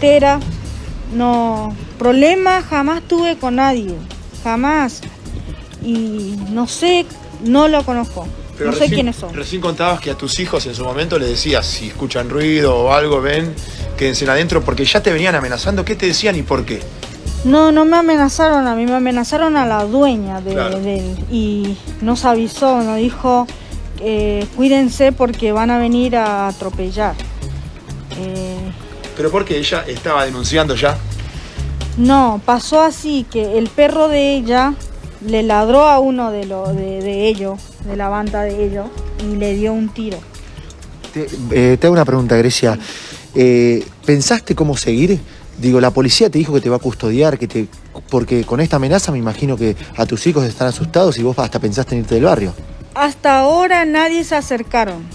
billetera. No, problemas jamás tuve con nadie, jamás. Y no sé, no lo conozco. Pero no sé quiénes son. Recién contabas que a tus hijos en su momento les decías, si escuchan ruido o algo, ven, quédense adentro, porque ya te venían amenazando. ¿Qué te decían y por qué? No, no me amenazaron a mí, me amenazaron a la dueña Claro. de él. Y nos avisó, nos dijo, cuídense porque van a venir a atropellar. ¿Pero por qué ella estaba denunciando ya? No, pasó así, que el perro de ella le ladró a uno de ellos, de la banda de ellos, y le dio un tiro. Te hago una pregunta, Grecia. ¿Pensaste cómo seguir? Digo, la policía te dijo que te va a custodiar, porque con esta amenaza me imagino que a tus hijos están asustados y vos hasta pensaste en irte del barrio. Hasta ahora nadie se acercaron,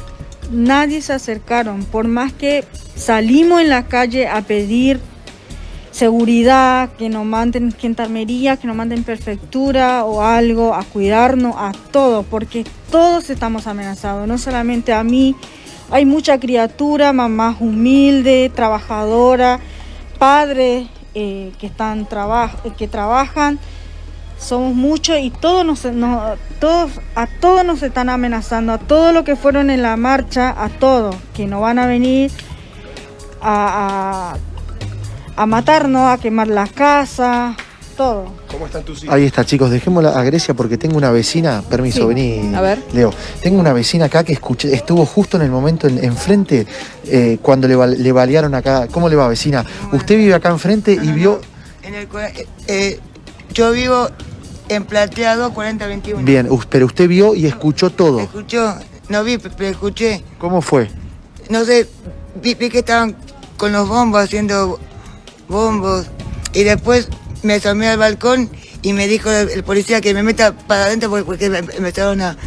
por más que salimos en la calle a pedir seguridad, que nos manden gendarmería, que nos manden prefectura o algo, a cuidarnos, a todos, porque todos estamos amenazados, no solamente a mí, hay mucha criatura, mamás humildes, trabajadoras, padres que trabajan, somos muchos y a todos nos están amenazando, a todos los que fueron en la marcha, a todos, que nos van a venir a matarnos, a quemar las casas, todo. ¿Cómo están tus hijos? Ahí está, chicos, dejémosla a Grecia porque tengo una vecina, permiso, Sí. vení, A ver. Leo. Tengo una vecina acá que estuvo justo en el momento enfrente cuando le balearon acá. ¿Cómo le va, vecina? Usted vive acá enfrente y vio... Yo vivo en Plateado 4021. Bien, pero usted vio y escuchó todo. ¿Escuchó? No vi, pero escuché. ¿Cómo fue? No sé, vi que estaban con los bombos haciendo bombos. Y después me asomé al balcón y me dijo el policía que me meta para adentro porque empezaron a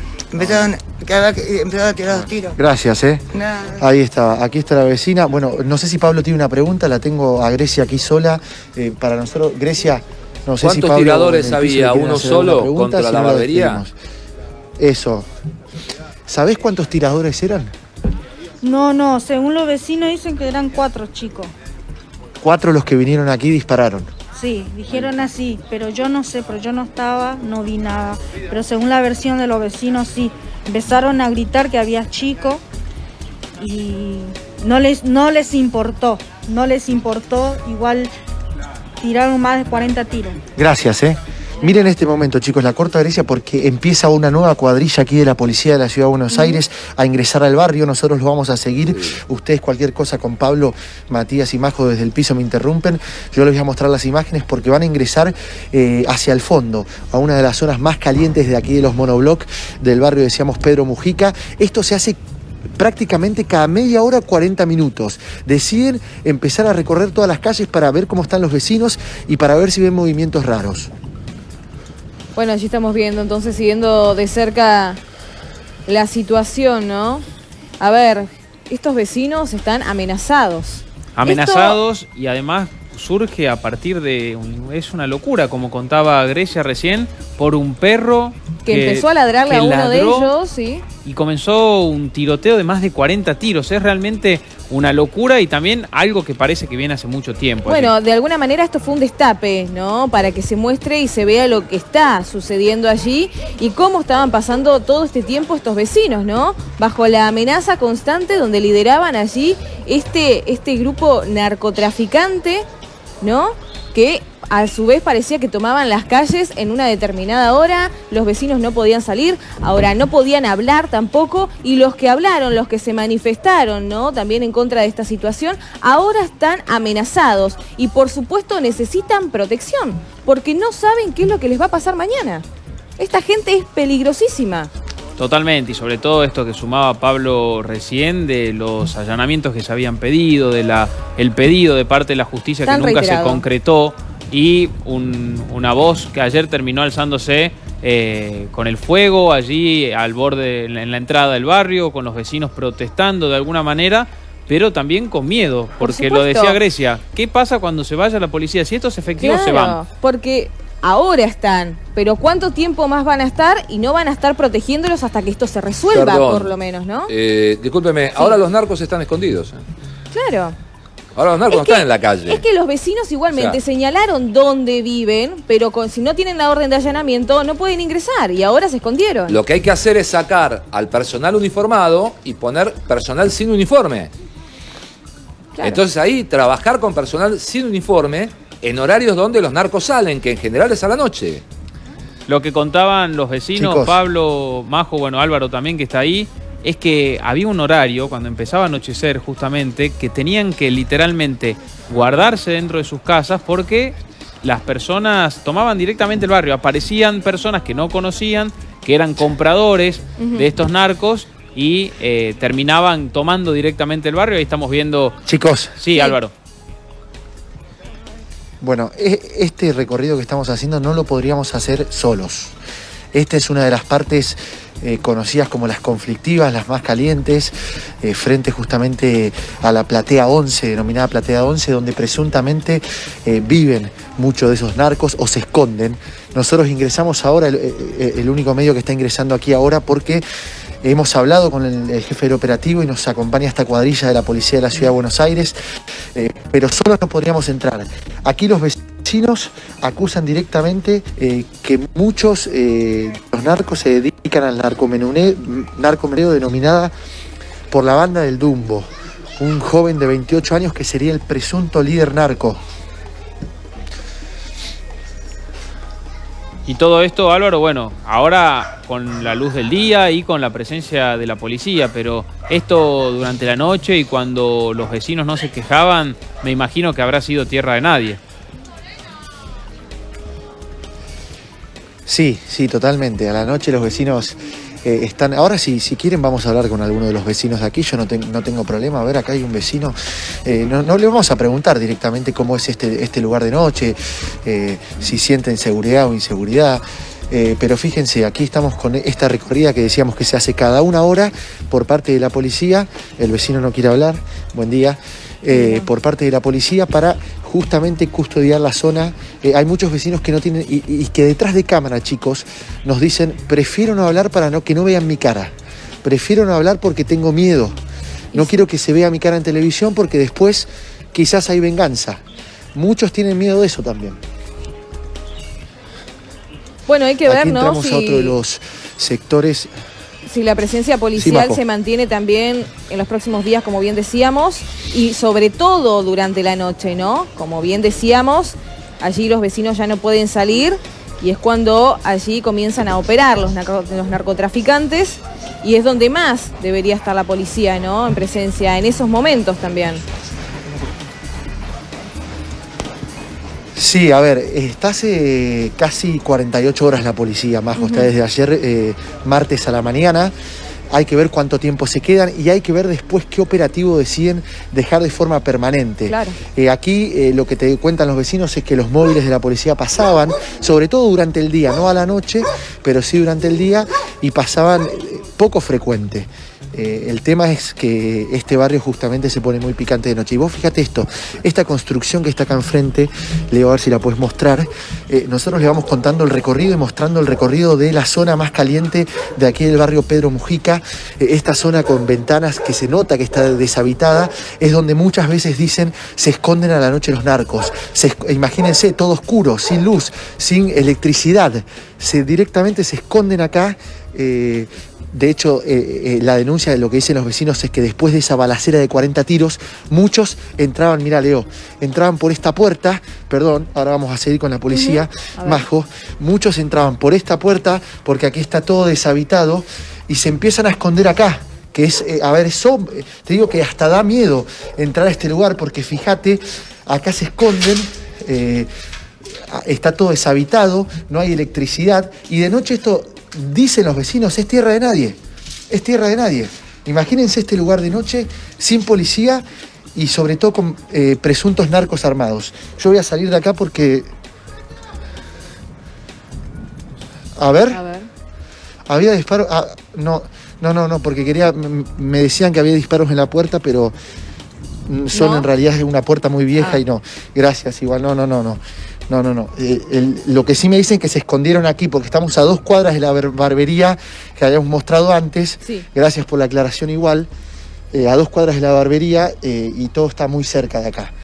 tirar los tiros. Gracias, Nada. Ahí está, aquí está la vecina. Bueno, no sé si Pablo tiene una pregunta, la tengo a Grecia aquí sola. Para nosotros, Grecia, no sé si ¿Cuántos Pablo tiradores en el piso le había? quiere ¿Uno hacer alguna solo pregunta, contra si la no lo barbería? despedimos. Eso. ¿Sabés cuántos tiradores eran? No, según los vecinos dicen que eran 4 chicos. 4 los que vinieron aquí y dispararon. Sí, dijeron así, pero yo no sé, pero yo no estaba, no vi nada. Pero según la versión de los vecinos, sí, empezaron a gritar que había chicos y no les importó, igual tiraron más de 40 tiros. Gracias, Miren este momento, chicos, la corta Grecia, porque empieza una nueva cuadrilla aquí de la policía de la Ciudad de Buenos Aires a ingresar al barrio. Nosotros los vamos a seguir. Ustedes cualquier cosa con Pablo, Matías y Majo desde el piso me interrumpen. Yo les voy a mostrar las imágenes porque van a ingresar hacia el fondo, a una de las zonas más calientes de aquí de los monoblocks del barrio, decíamos, Pedro Mujica. Esto se hace prácticamente cada media hora, 40 minutos. Deciden empezar a recorrer todas las calles para ver cómo están los vecinos y para ver si ven movimientos raros. Bueno, allí estamos viendo, entonces, siguiendo de cerca la situación, ¿no? A ver, estos vecinos están amenazados. Amenazados y además surge a partir de... Es una locura, como contaba Grecia recién, por un perro que empezó a ladrarle a uno de ellos, ¿sí? Y comenzó un tiroteo de más de 40 tiros. Es realmente una locura y también algo que parece que viene hace mucho tiempo. Bueno, de alguna manera esto fue un destape, ¿no? Para que se muestre y se vea lo que está sucediendo allí y cómo estaban pasando todo este tiempo estos vecinos, ¿no? Bajo la amenaza constante donde lideraban allí este grupo narcotraficante, ¿no? Que a su vez parecía que tomaban las calles en una determinada hora, los vecinos no podían salir, ahora no podían hablar tampoco, y los que hablaron, los que se manifestaron, ¿no? También en contra de esta situación, ahora están amenazados y por supuesto necesitan protección, porque no saben qué es lo que les va a pasar mañana. Esta gente es peligrosísima. Totalmente, y sobre todo esto que sumaba Pablo recién, de los allanamientos que se habían pedido, el pedido de parte de la justicia que nunca se concretó, y una voz que ayer terminó alzándose con el fuego allí al borde, en la entrada del barrio, con los vecinos protestando de alguna manera, pero también con miedo, porque lo decía Grecia, ¿qué pasa cuando se vaya la policía? Si estos efectivos se van. Porque ahora están, pero ¿cuánto tiempo más van a estar? Y no van a estar protegiéndolos hasta que esto se resuelva, por lo menos, ¿no? Discúlpeme, ahora los narcos están escondidos. Claro. Ahora los narcos no están en la calle. Es que los vecinos igualmente O sea, señalaron dónde viven, pero si no tienen la orden de allanamiento no pueden ingresar y ahora se escondieron. Lo que hay que hacer es sacar al personal uniformado y poner personal sin uniforme. Claro. Entonces ahí trabajar con personal sin uniforme en horarios donde los narcos salen, que en general es a la noche. Lo que contaban los vecinos, Chicos. Pablo, Majo, bueno, Álvaro también que está ahí, es que había un horario, cuando empezaba a anochecer justamente, que tenían que literalmente guardarse dentro de sus casas porque las personas tomaban directamente el barrio. Aparecían personas que no conocían, que eran compradores de estos narcos y terminaban tomando directamente el barrio. Ahí estamos viendo... Chicos. Sí, Álvaro. Bueno, este recorrido que estamos haciendo no lo podríamos hacer solos. Esta es una de las partes conocidas como las conflictivas, las más calientes, frente justamente a la Platea 11, denominada Platea 11, donde presuntamente viven muchos de esos narcos o se esconden. Nosotros ingresamos ahora, el único medio que está ingresando aquí ahora, porque hemos hablado con el jefe del operativo y nos acompaña esta cuadrilla de la policía de la Ciudad de Buenos Aires, pero solos no podríamos entrar. Aquí los vecinos acusan directamente que muchos los narcos se dedican al narcomenudeo denominada por la banda del Dumbo, un joven de 28 años que sería el presunto líder narco. Y todo esto, Álvaro, bueno, ahora con la luz del día y con la presencia de la policía, pero esto durante la noche y cuando los vecinos no se quejaban, me imagino que habrá sido tierra de nadie. Sí, totalmente. A la noche los vecinos están... Ahora si quieren vamos a hablar con alguno de los vecinos de aquí, yo no tengo problema. A ver, acá hay un vecino. No le vamos a preguntar directamente cómo es este lugar de noche, si sienten seguridad o inseguridad. Pero fíjense, aquí estamos con esta recorrida que decíamos que se hace cada una hora por parte de la policía. El vecino no quiere hablar. Buen día. Por parte de la policía para justamente custodiar la zona. Hay muchos vecinos que no tienen y que detrás de cámara, chicos, nos dicen: prefiero no hablar para que no vean mi cara, prefiero no hablar porque tengo miedo, no quiero que se vea mi cara en televisión porque después quizás hay venganza. Muchos tienen miedo de eso también. Bueno, hay que ver, ¿no? Entramos a otro de los sectores. Si la presencia policial se mantiene también en los próximos días, como bien decíamos, y sobre todo durante la noche, ¿no? Como bien decíamos, allí los vecinos ya no pueden salir y es cuando allí comienzan a operar los narcotraficantes y es donde más debería estar la policía, ¿no? En presencia, en esos momentos también. Sí, a ver, está hace casi 48 horas la policía, Majo, está desde ayer, martes a la mañana. Hay que ver cuánto tiempo se quedan y hay que ver después qué operativo deciden dejar de forma permanente. Claro. Aquí lo que te cuentan los vecinos es que los móviles de la policía pasaban, sobre todo durante el día, no a la noche, pero sí durante el día, y pasaban poco frecuente. El tema es que este barrio justamente se pone muy picante de noche. Y vos fíjate esto, esta construcción que está acá enfrente, Leo, a ver si la puedes mostrar. Nosotros le vamos contando el recorrido y mostrando el recorrido de la zona más caliente de aquí del barrio Pedro Mujica. Esta zona con ventanas que se nota que está deshabitada, es donde muchas veces dicen se esconden a la noche los narcos. Imagínense, todo oscuro, sin luz, sin electricidad. Directamente se esconden acá. De hecho, la denuncia de lo que dicen los vecinos es que después de esa balacera de 40 tiros, muchos entraban, mira Leo, entraban por esta puerta, perdón, ahora vamos a seguir con la policía, Majo, muchos entraban por esta puerta porque aquí está todo deshabitado y se empiezan a esconder acá, que es, a ver, eso, te digo que hasta da miedo entrar a este lugar porque fíjate, acá se esconden, está todo deshabitado, no hay electricidad y de noche esto... Dicen los vecinos, es tierra de nadie, es tierra de nadie. Imagínense este lugar de noche, sin policía y sobre todo con presuntos narcos armados. Yo voy a salir de acá porque... A ver. Había disparos... No, porque me decían que había disparos en la puerta, pero son en realidad una puerta muy vieja y no. Gracias, igual, no. Lo que sí me dicen es que se escondieron aquí porque estamos a 2 cuadras de la barbería que habíamos mostrado antes. Sí. Gracias por la aclaración igual. a 2 cuadras de la barbería y todo está muy cerca de acá.